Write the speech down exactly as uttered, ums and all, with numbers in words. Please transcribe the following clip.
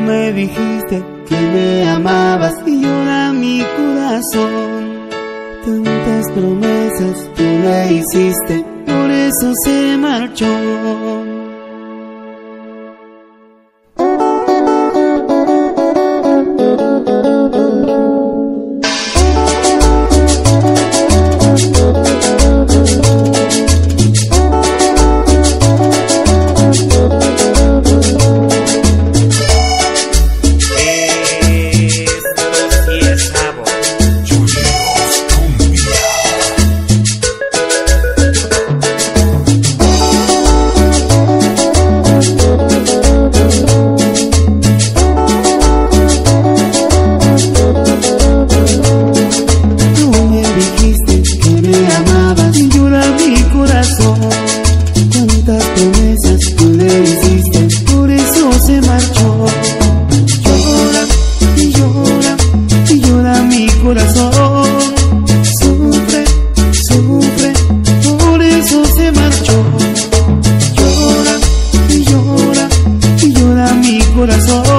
me dijiste que me amabas y llora mi corazón. Tantas promesas tú le hiciste, por eso se marchó. Tantas promesas tú le hiciste, por eso se marchó. Llora y llora y llora mi corazón. Sufre, sufre, por eso se marchó. Llora y llora y llora mi corazón.